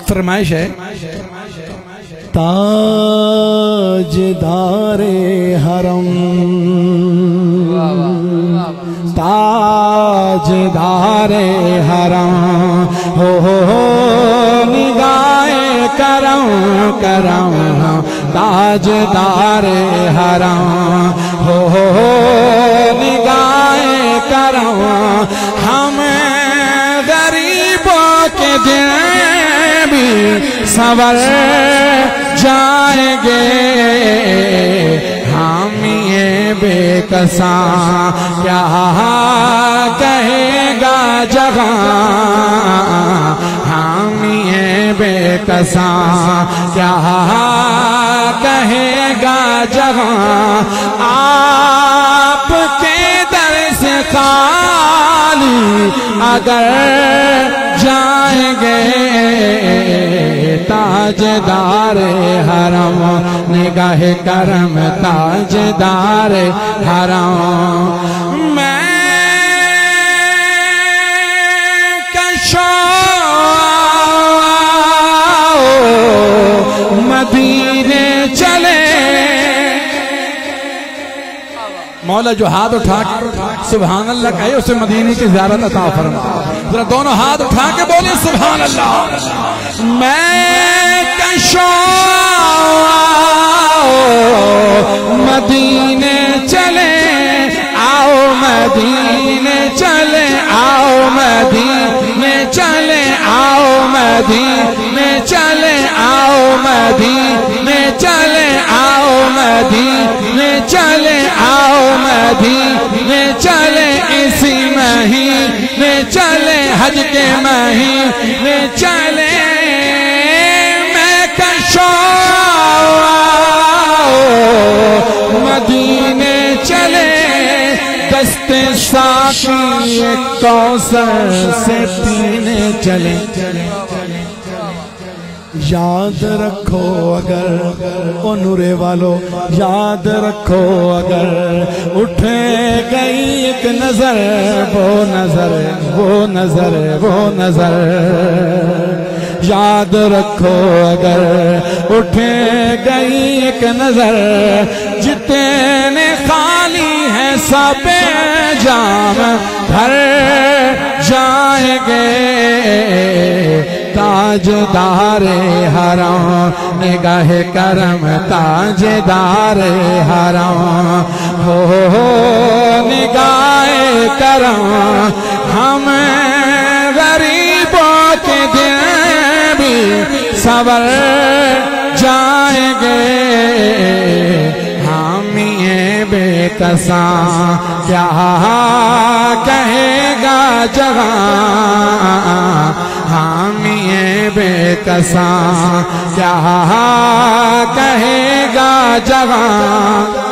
فرمائش ہے تاجدار حرم تاجدار حرم ہو نگاہ کرم کرم تاجدار حرم ہو نگاہ کرم ہم غریبوں کے دل بھی سنور جائیں گے ہم یہ بے کساں کیا کہے گا جہاں ہم یہ بے کساں کیا کہے گا جہاں آپ کے در سے خالی اگر جائیں گے تاجدار حرم نگاہ کرم تاجدار حرم میں کشو مدینے چلے مولا جو ہاتھ اٹھا کے سبحان اللہ کہے اسے مدینے کی زیارت عطا فرما ذرا دونوں ہاتھ اٹھا کے بولے سبحان اللہ میں کشو مدینے چلے آؤ مدینے چلے آؤ مدینے چلے آؤ مدینے چلے آؤ مدینے چلے آؤ مدینے چلے آؤ مدینے چلے اسی مہینے چلے حج کے مہینے چلے میں کشو مدینے چلے دست ساقی کوثر سے پینے چلے یاد رکھو اگر او نورے والو یاد رکھو اگر اٹھے گئی ایک نظر وہ نظر وہ نظر وہ نظر یاد رکھو اگر اٹھے گئی ایک نظر جتنے خالی ہیں سب جام بھر جائیں گے تاجدار حرم نگاہ کرم تاجدار حرم ہو نگاہ کرم ہم غریبوں کے دل بھی سنور جائیں گے ہم یہ بے کساں کیا کہے گا جہاں ہم یہ بے کساں کیا کہے گا جہاں